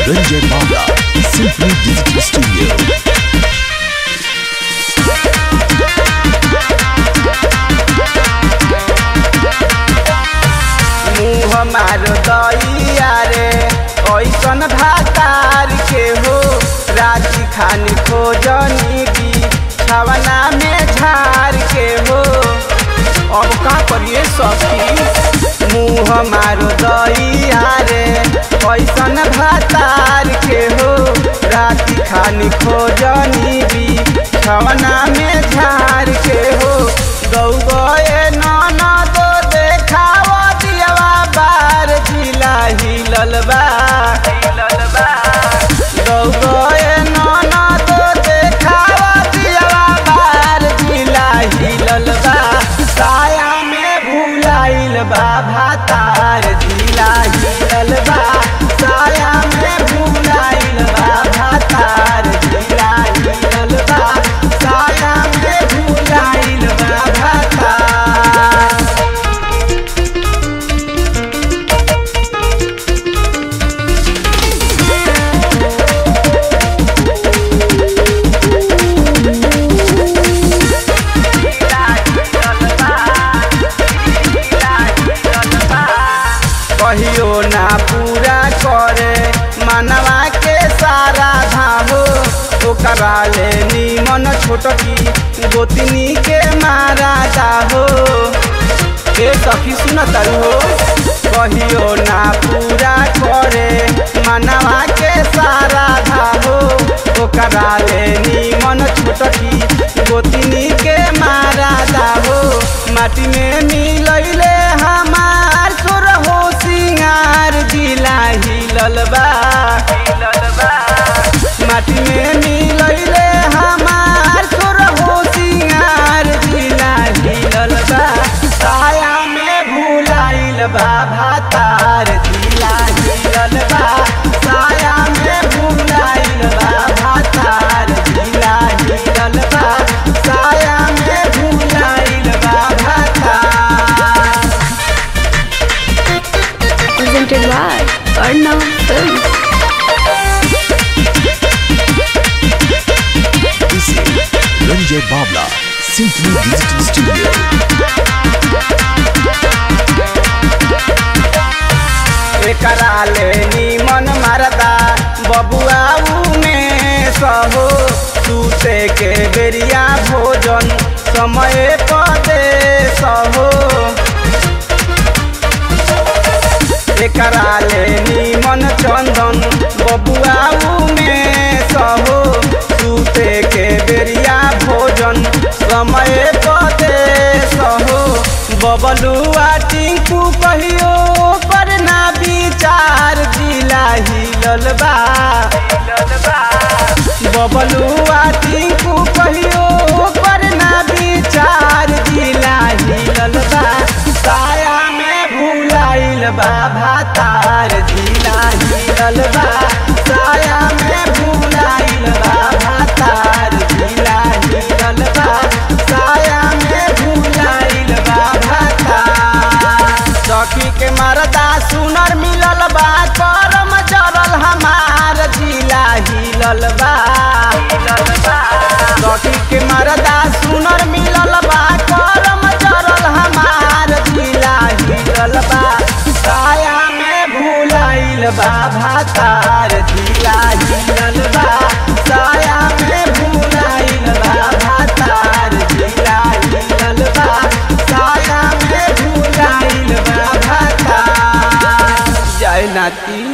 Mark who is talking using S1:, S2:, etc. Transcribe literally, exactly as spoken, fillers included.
S1: Ranjay Bhavla, Symphony Digital Studio.
S2: मुँह मारो दैया रे ऐसन भातार के हो राजी खानी खोजनी की छवना में झार के हो। अब का करिए सखी मुँह मारो दैया रे ऐसन भातार के हो राजी खानी खोजनी की छवना में झार के हो। गौ गए नाना दो देखावा दियवा बार जिला हिलल बा गौ गए नाना दो देखावा दियवा बार जिला हिलल बा। साया में भूलाइल बा भातार जिला हिलल बा। साया में भूलाइल बा भातार जिला हिलल बा। साया में भूलाइल बा भातार। कहियो ना पूरा करे मनवा के सारा धाहो ओकरा ले निमन छोटकी गोतनी के मारा दाहो। ए सखी सुन तारू हो कहियो ना पूरा करे मनवा के सारा धाहो ओकरा ले निमन छोटकी गोतनी के मारा दाहो। माटी में मिलैले हमार सुर हो सिंगार जिला हिलल बा। माटी में मिलैले हमार सुर हो सिंगार जिला हिलल बा। साया में भूलाइल बा भातार जिला हिलल बा। साया में भूलाइल बा भातार जिला हिलल बा। साया में भूलाइल बा भातार।
S3: Presented by Arnav Films.
S1: This is Ranjay Bhavla, Symphony Digital Studio.
S2: एकरा ले निमन मरदा बबुआऊ में सहो सूते के बेरिया भोजन समय पदे सहो। एकरा ले निमन चंदन बबुआऊ में सहो सूते के बेरिया भोजन समय पदे सहो। बबलुआ टिंकू कहियो पर ना विचार जिला हिलल बा। बबलुआ टिंकू कहियो पर ना विचार जिला हिलल बा। साया में भूलाइल बा भातार जिला हिलल बा। साया में भूलाइल बा भातार जिला हिलल बा। साया में भूलाइल बा भातार। सखी के मरदा सुनर मिलल बा करम जरल हमार जिला हिलल बा। सखी के मरदा सुनर मिलल बा करम जरल हमार जिला हिलल बा। साया में भूलाइल बा भातार जिला हिलल बा। साया में भूलाइल बा भातार जिला हिलल बा। साया में भूलाइल बा भातार। जय नाती।